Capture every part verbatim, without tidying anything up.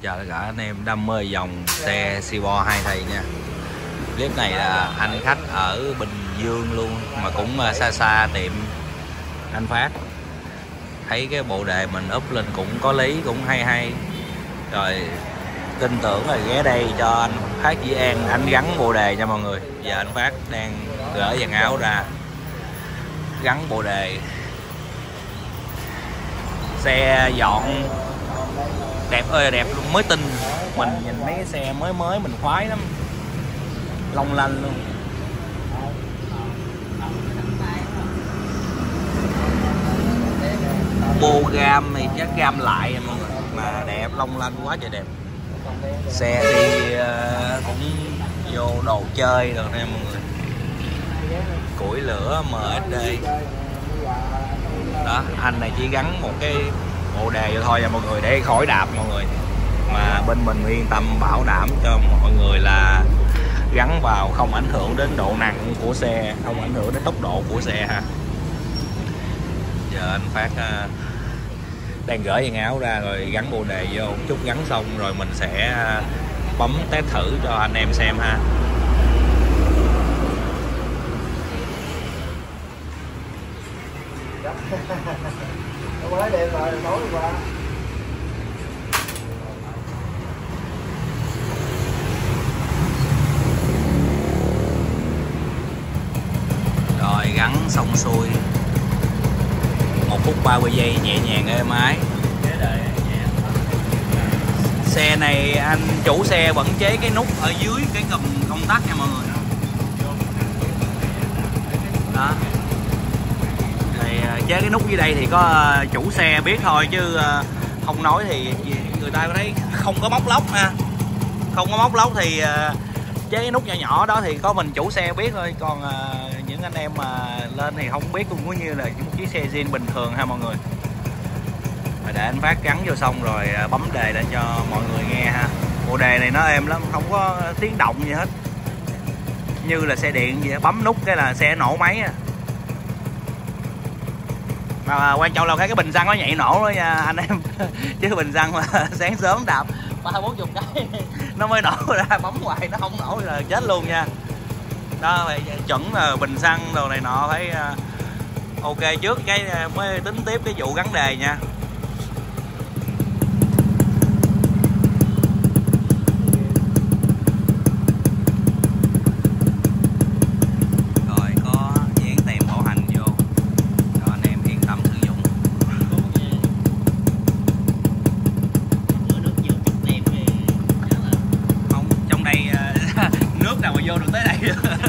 chào tất cả anh em đam mê dòng xe Cibo hai thầy nha. Clip này là anh khách ở Bình Dương luôn, mà cũng xa xa tiệm anh Phát. Thấy cái bộ đề mình up lên cũng có lý, cũng hay hay. Rồi tin tưởng là ghé đây cho anh Phát Dĩ An anh gắn bộ đề nha mọi người. Giờ anh Phát đang gỡ dàn áo ra gắn bộ đề. Xe dọn đẹp ơi đẹp luôn, mới tinh. Mình nhìn mấy cái xe mới mới mình khoái lắm, long lanh luôn. Bô gam thì chắc gam lại mọi người, mà đẹp, long lanh quá trời đẹp. Xe đi uh, cũng vô đồ chơi rồi nè mọi người. Củi lửa em ét đê đó, anh này chỉ gắn một cái bộ đề vô thôi nha mọi người, để khỏi đạp mọi người. Mà bên mình yên tâm bảo đảm cho mọi người là gắn vào không ảnh hưởng đến độ nặng của xe, không ảnh hưởng đến tốc độ của xe ha. Giờ anh Phát uh, đang gỡ dàn áo ra rồi gắn bộ đề vô, chút gắn xong rồi mình sẽ uh, bấm test thử cho anh em xem ha. Mới đêm rồi, tối qua. Rồi gắn xong xuôi, một phút ba mươi giây nhẹ nhàng êm ái. Xe này anh chủ xe vẫn chế cái nút ở dưới cái cùm công tắc nha mọi người. Đó. Chế cái nút dưới đây thì có chủ xe biết thôi, chứ không nói thì người ta thấy không có móc lốc ha. Không có móc lốc thì chế cái nút nhỏ nhỏ đó thì có mình chủ xe biết thôi, còn những anh em mà lên thì không biết, cũng giống như là một chiếc xe zin bình thường ha mọi người. Để anh Phát gắn vô xong rồi bấm đề lên cho mọi người nghe ha. Bộ đề này nó êm lắm, không có tiếng động gì hết, như là xe điện vậy, bấm nút cái là xe nổ máy à. Mà quan trọng là cái cái bình xăng nó nhảy nổ đó nha anh em. Chứ bình xăng mà sáng sớm đạp ba bốn chục cái nó mới nổ ra, bấm hoài nó không nổ là chết luôn nha. Đó phải chuẩn là bình xăng đồ này nọ phải ok trước cái mới tính tiếp cái vụ gắn đề nha. Vô được tới đây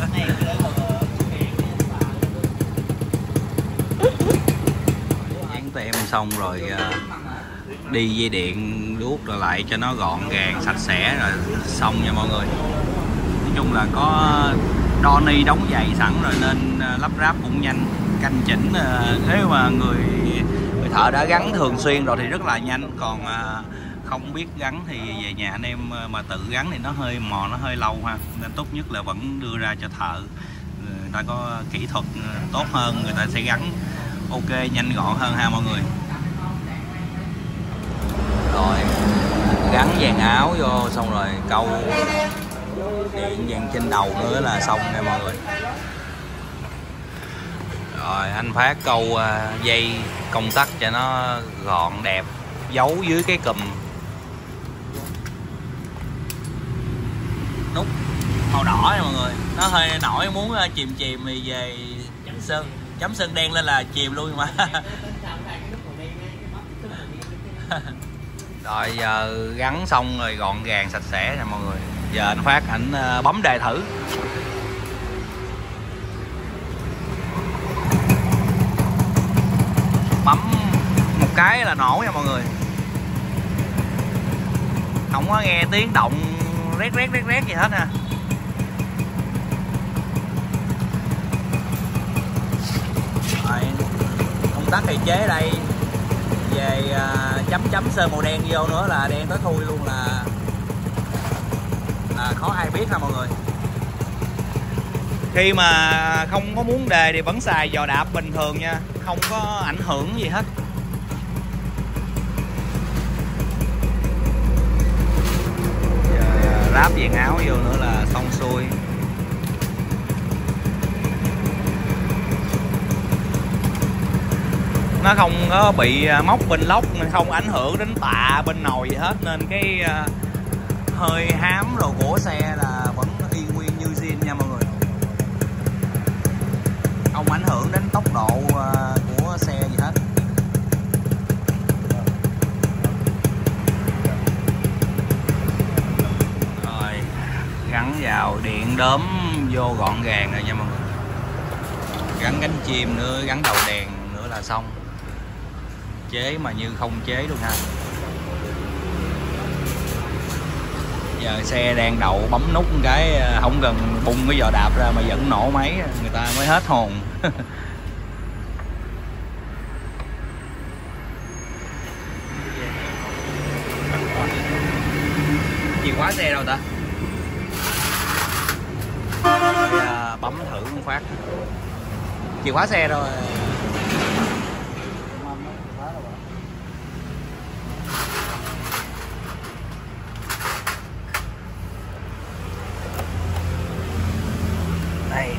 dán tem xong rồi đi dây điện đuốt rồi lại cho nó gọn gàng sạch sẽ rồi xong nha mọi người. Nói chung là có đo ni đóng giày sẵn rồi nên lắp ráp cũng nhanh, canh chỉnh. Nếu mà người người thợ đã gắn thường xuyên rồi thì rất là nhanh, còn không biết gắn thì về nhà anh em mà tự gắn thì nó hơi mò, nó hơi lâu ha, nên tốt nhất là vẫn đưa ra cho thợ, người ta có kỹ thuật tốt hơn, người ta sẽ gắn ok nhanh gọn hơn ha mọi người. Rồi gắn dàn áo vô xong rồi câu điện dàn trên đầu nữa là xong nha mọi người. Rồi anh Phát câu dây công tắc cho nó gọn đẹp, giấu dưới cái cùm nút màu đỏ nha mọi người. Nó hơi nổi, muốn chìm chìm thì về sơn chấm sơn đen lên là chìm luôn mà. Rồi giờ gắn xong rồi gọn gàng sạch sẽ nha mọi người. Giờ anh Phát ảnh bấm đề thử. Bấm một cái là nổ nha mọi người, không có nghe tiếng động rét rét rét rét gì hết nè. Rồi công tắc thì chế đây, về uh, chấm chấm sơn màu đen vô nữa là đen tới thui luôn, là là khó ai biết ha mọi người. Khi mà không có muốn đề thì vẫn xài giò đạp bình thường nha, không có ảnh hưởng gì hết. đáp dàn áo vô nữa là xong xuôi. Nó không có bị móc bên lốc, không ảnh hưởng đến tạ bên nồi gì hết, nên cái uh, hơi hám rồi của xe là vẫn y nguyên như zin nha mọi người, không ảnh hưởng đến tốc độ uh, của xe gì hết. Rồi gắn vào điện đốm vô gọn gàng rồi nha mọi người, gắn cánh chim nữa, gắn đầu đèn nữa là xong. Chế mà như không chế luôn ha. Giờ xe đang đậu bấm nút một cái không cần bung cái giò đạp ra mà vẫn nổ máy, người ta mới hết hồn. Chìa khóa xe đâu ta? À, bấm thử một phát. Chìa khóa xe đâu? Đây.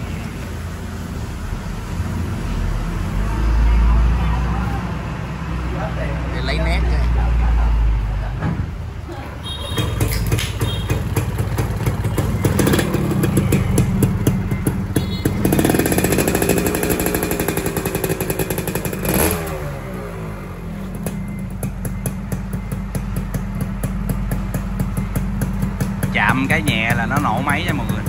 Để lấy nét coi. Chạm cái nhẹ là nó nổ máy nha mọi người.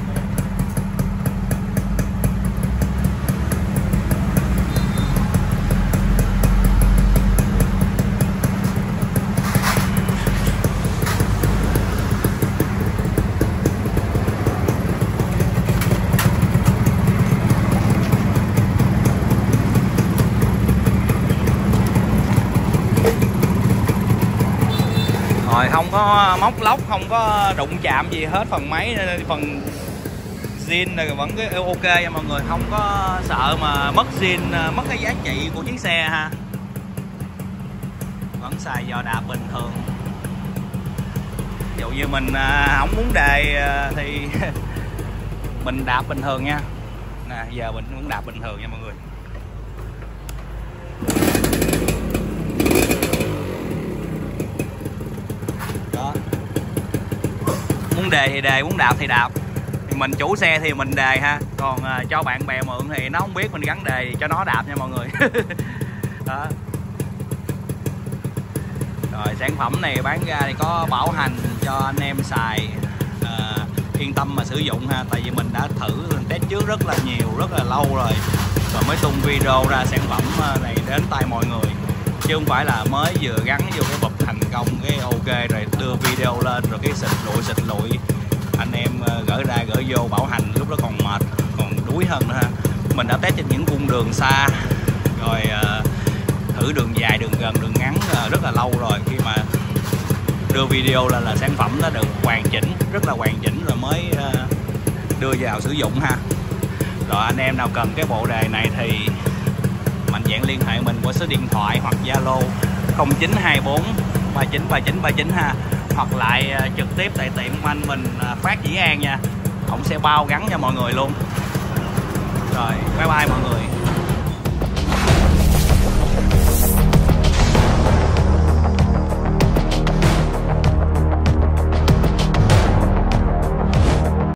Rồi không có móc lóc, không có đụng chạm gì hết phần máy, phần zin này vẫn ok nha mọi người, không có sợ mà mất zin, mất cái giá trị của chiếc xe ha. Vẫn xài giò đạp bình thường. Ví dụ như mình không muốn đề thì mình đạp bình thường nha. Nè giờ mình muốn đạp bình thường nha mọi người. Đó. Muốn đề thì đề, muốn đạp thì đạp. Mình chủ xe thì mình đề ha, còn uh, cho bạn bè mượn thì nó không biết mình gắn đề cho nó đạp nha mọi người. Đó. Rồi sản phẩm này bán ra thì có bảo hành cho anh em xài uh, yên tâm mà sử dụng ha, tại vì mình đã thử mình test trước rất là nhiều, rất là lâu rồi, rồi mới tung video ra sản phẩm này đến tay mọi người, chứ không phải là mới vừa gắn vô cái bụp thành công cái ok rồi đưa video lên rồi cái xịt lụi xịt lụi anh em gửi ra gửi vô bảo hành, lúc đó còn mệt còn đuối hơn nữa ha. Mình đã test trên những cung đường xa rồi uh, thử đường dài đường gần đường ngắn uh, rất là lâu rồi, khi mà đưa video là là sản phẩm nó được hoàn chỉnh, rất là hoàn chỉnh rồi mới uh, đưa vào sử dụng ha. Rồi anh em nào cần cái bộ đề này thì mạnh dạn liên hệ mình qua số điện thoại hoặc Zalo không chín hai bốn ba chín ba chín ba chín ha, hoặc lại uh, trực tiếp tại tiệm anh mình uh, Phát Dĩ An nha, ổng sẽ bao gắn cho mọi người luôn. Rồi bye bye mọi người.